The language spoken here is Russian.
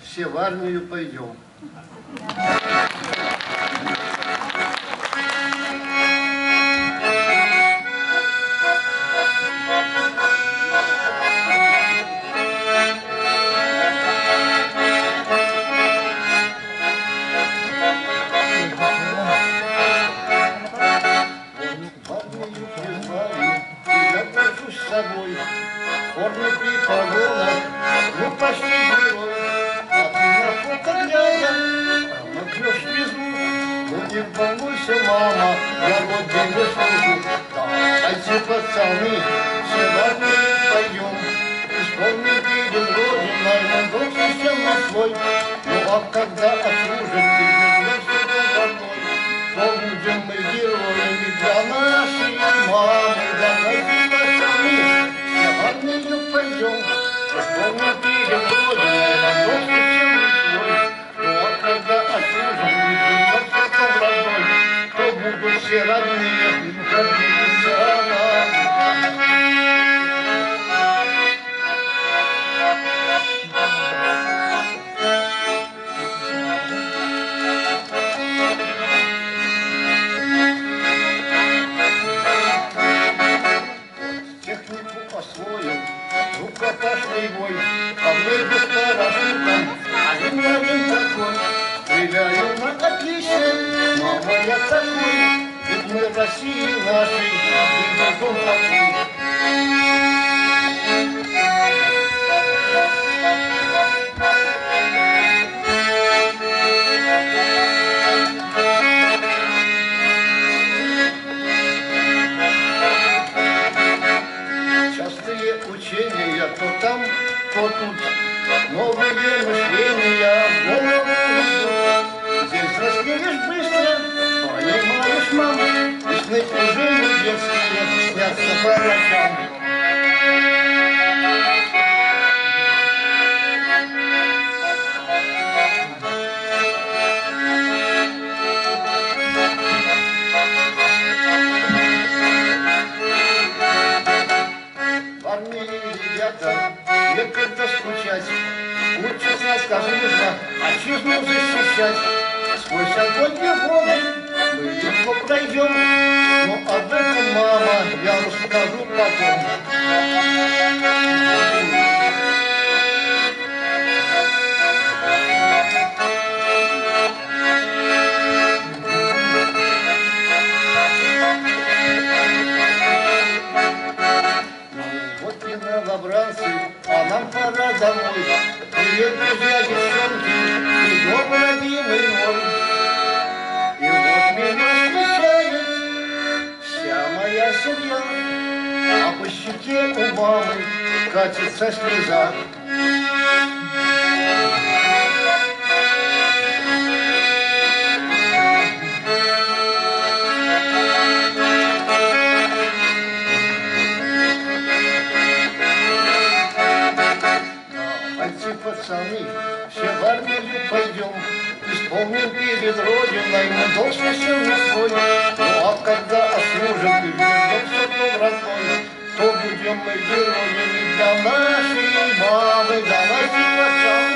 все в армию пойдем. Формы при погонах, ну почти герой, а ты на фото глядя, промокнешь слезу. Ну не волнуйся, мама, я вот тебе служу. Давайте, пацаны, все в армию пойдем, исполним перед Родиной, мы долг священный свой. Ну а когда отслужим, ты вернешься домой, то будем мы героями для нашей мамы. Давайте, пацаны, в армию пойдем, исполним перед Родиной, на долг священный свой. Ну а когда отслужим, мы вернемся к дом родной, то будут все родные гордиться нами. Освоил рукопашный бой, а мы без парашютом, один на один такой. Стреляю на отлично, мама, я такой, ведь мы России нашей, и дом такой. Учения то там, то тут, новые мышления в голову идут. Здесь взрослеешь быстро, понимаешь, мама, и сны уже не детские, снятся по ночам. Ребята, некогда скучать, учиться скажу нужно, отчизну защищать. Сквозь огонь и воды мы легко пройдем, но об этом, мама, я расскажу потом. Новобранцы, а нам пора домой. Привет, друзья, девчонки, и дом родимый мой. И вот меня встречает вся моя семья, а по щеке у мамы катится слеза. Пацаны, все в армию пойдем, исполним перед Родиной мы долг священный свой. Ну а когда отслужим и вернемся к дом родной, то будем мы героями для нашей мамы. Давайте, пацаны.